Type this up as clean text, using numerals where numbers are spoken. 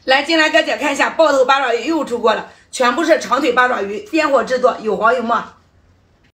来，进来，各姐看一下，爆头八爪鱼又出锅了，全部是长腿八爪鱼，点火制作，有黄有末。